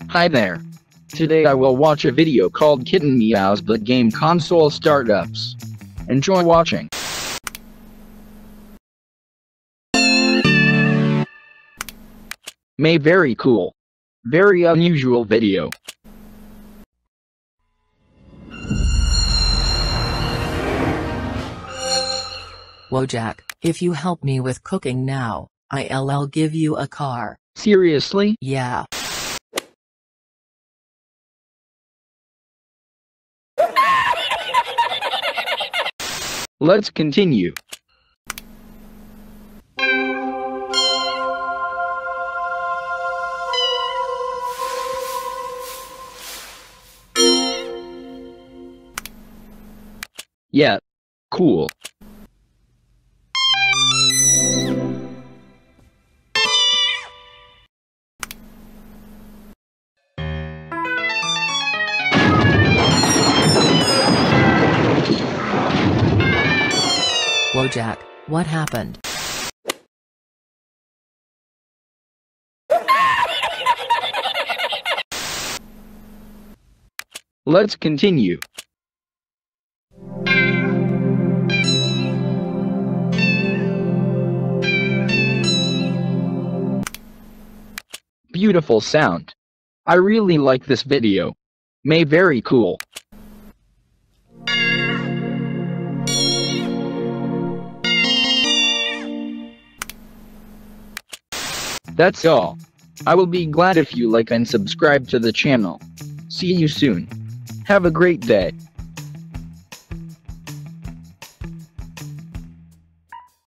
Hi there. Today I will watch a video called Kitten Meows but game console startups. Enjoy watching. Very cool. Very unusual video. Wojak, if you help me with cooking now, I'll give you a car. Seriously? Yeah. Let's continue. Yeah. Cool. Wojak, what happened? Let's continue. Beautiful sound. I really like this video. Very cool. That's all. I will be glad if you like and subscribe to the channel. See you soon. Have a great day.